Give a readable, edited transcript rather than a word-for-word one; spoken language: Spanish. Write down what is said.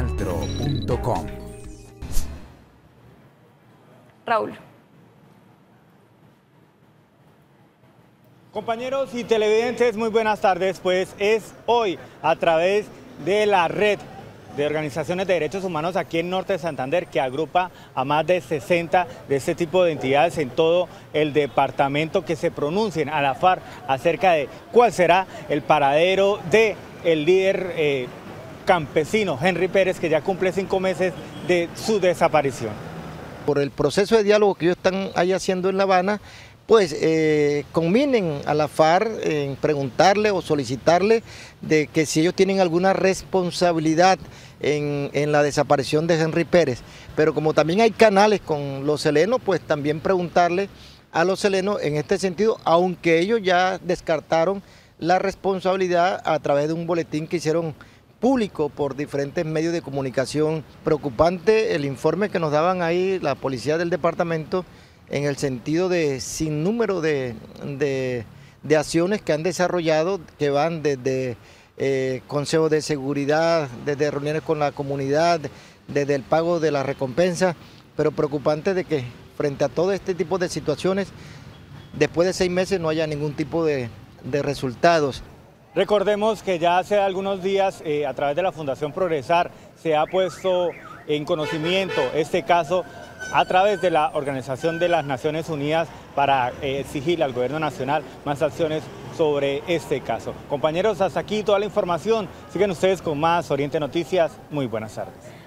Realtro.com. Raúl. Compañeros y televidentes, muy buenas tardes. Pues es hoy a través de la red de organizaciones de derechos humanos aquí en Norte de Santander, que agrupa a más de 60 de este tipo de entidades en todo el departamento, que se pronuncien a la FARC acerca de cuál será el paradero del líder campesino Henry Pérez, que ya cumple 5 meses de su desaparición. Por el proceso de diálogo que ellos están ahí haciendo en La Habana, pues conminen a la FARC en preguntarle o solicitarle de que si ellos tienen alguna responsabilidad en la desaparición de Henry Pérez. Pero como también hay canales con los helenos, pues también preguntarle a los helenos en este sentido, aunque ellos ya descartaron la responsabilidad a través de un boletín que hicieron público por diferentes medios de comunicación. Preocupante el informe que nos daban ahí la policía del departamento, en el sentido de sin número de acciones que han desarrollado, que van desde consejos de seguridad, desde reuniones con la comunidad, desde el pago de la recompensa, pero preocupante de que frente a todo este tipo de situaciones, después de 6 meses no haya ningún tipo de resultados. Recordemos que ya hace algunos días a través de la Fundación Progresar se ha puesto en conocimiento este caso a través de la Organización de las Naciones Unidas para exigirle al gobierno nacional más acciones sobre este caso. Compañeros, hasta aquí toda la información. Siguen ustedes con más Oriente Noticias. Muy buenas tardes.